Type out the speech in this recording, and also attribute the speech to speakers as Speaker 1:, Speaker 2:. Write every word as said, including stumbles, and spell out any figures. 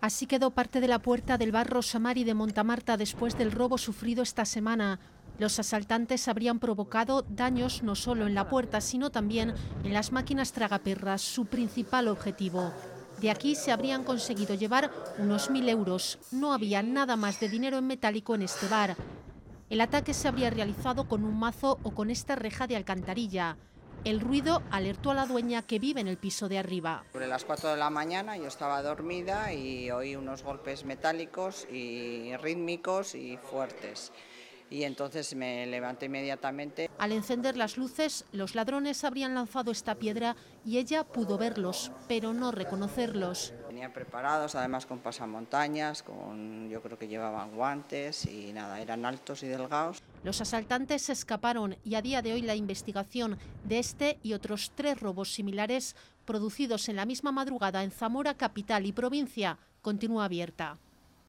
Speaker 1: Así quedó parte de la puerta del bar Rosamari de Montamarta después del robo sufrido esta semana. Los asaltantes habrían provocado daños no solo en la puerta, sino también en las máquinas tragaperras, su principal objetivo. De aquí se habrían conseguido llevar unos mil euros. No había nada más de dinero en metálico en este bar. El ataque se habría realizado con un mazo o con esta reja de alcantarilla. El ruido alertó a la dueña, que vive en el piso de arriba.
Speaker 2: Sobre las cuatro de la mañana yo estaba dormida y oí unos golpes metálicos y rítmicos y fuertes. Y entonces me levanté inmediatamente.
Speaker 1: Al encender las luces, los ladrones habrían lanzado esta piedra y ella pudo verlos, pero no reconocerlos.
Speaker 2: Venían preparados, además con pasamontañas, con, yo creo que llevaban guantes y nada, eran altos y delgados.
Speaker 1: Los asaltantes se escaparon y a día de hoy la investigación de este y otros tres robos similares producidos en la misma madrugada en Zamora capital y provincia continúa abierta.